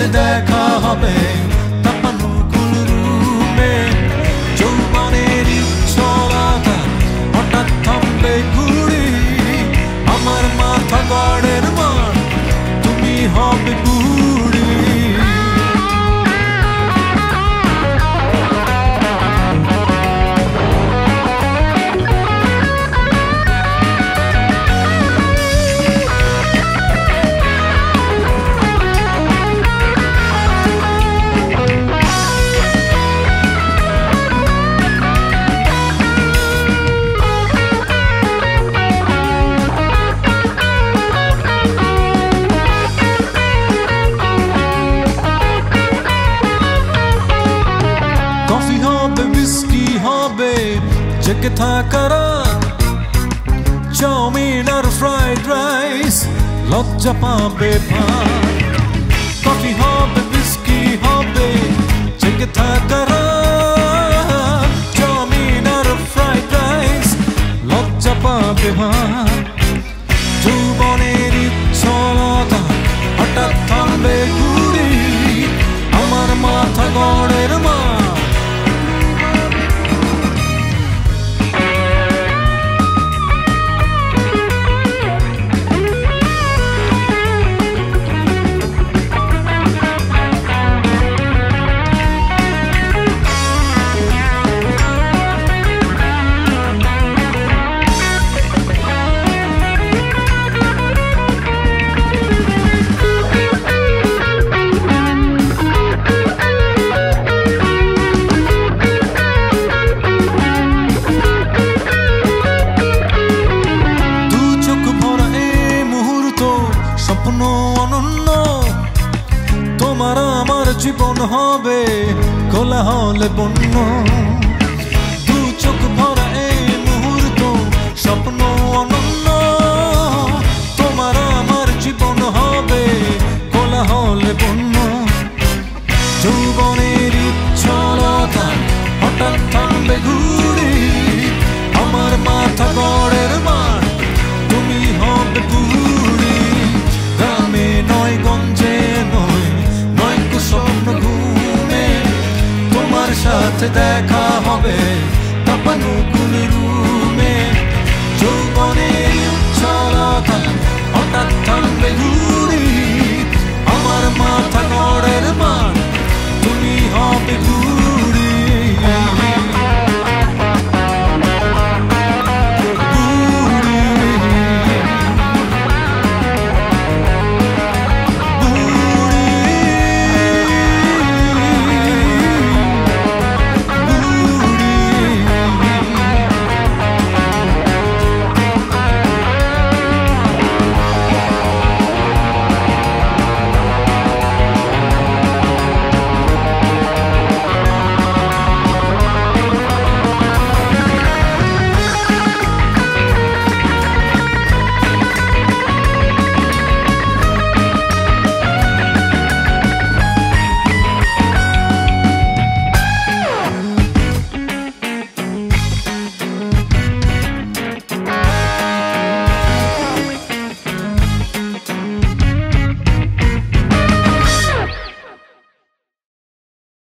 সাথে দেখা হবে তাপানুকুল রুমে যৌবনের ইচ্ছলতা হঠাৎ থামবে ঘুরি আমার মাথা গড়ের মান তুমি হবে বুড়ি জেগে থাকারা চাউমিন আর ফ্রাইড রাইস লজ্জা পাবে ভাত কফি হবে বিস্কি হবে জেগে থাকারা চাউমিন আর ফ্রাইড রাইস লজ্জা পাবে ভাত যৌবনের ইচ্ছলতা হঠাৎ থামবে ঘুরি আমার মাথা গড়ের মা জীবন হবে কোলাহলে বন্য দু চোখ ভরা এই মুহূর্ত স্বপ্ন অনন্য তোমার আমার জীবন হবে কোলাহলে বন্য যৌবনের ইচ্ছলতা হঠাৎ থামবে ঘুরি আমার মাথা গড়ের মান তুমি হবে বুড়ি গ্রামে নয় গঞ্জে নয় স্বপ্ন ঘুমে তোমার সাথে দেখা হবে তাপানুকুল রুমে যৌবনের উচ্ছলতা হঠাৎ থামবে ঘুরে